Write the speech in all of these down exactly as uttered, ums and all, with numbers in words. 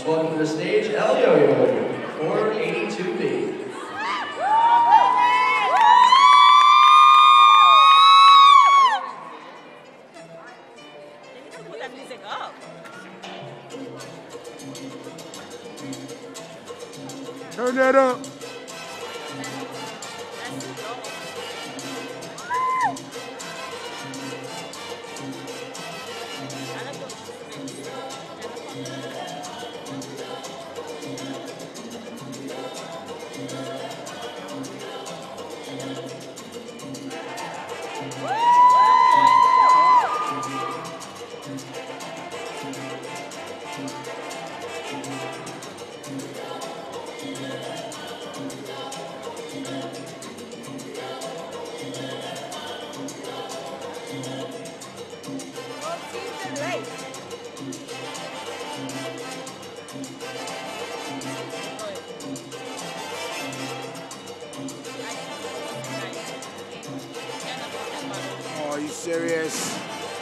Let's welcome to the stage, Elio, four eighty-two B. Put that music up. Turn that up. Oh, are you serious?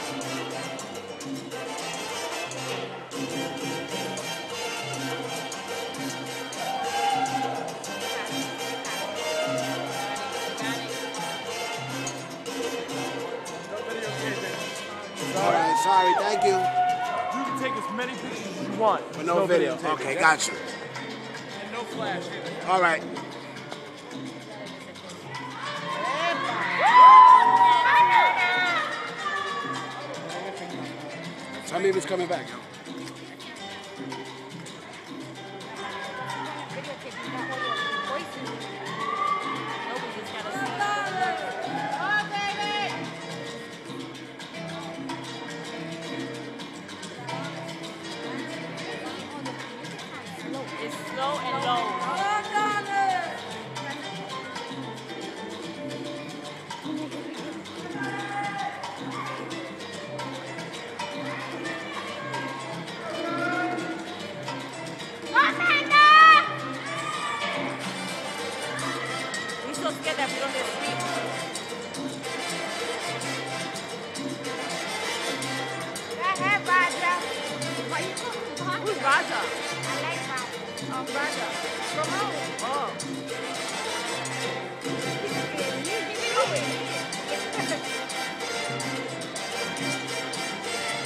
All right, sorry, thank you. You can take as many pictures as you want. But no, no video. video okay, got you. And no flash either. All right. Tell me who's coming back, yo. It's slow and low. We're so scared that we don't get sleep. Who's Raja? I like Raja. Oh, Raja. From home. Oh.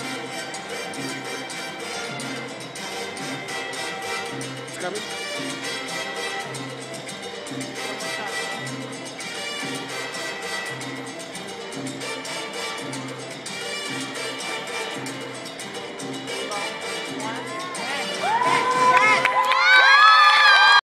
It's coming?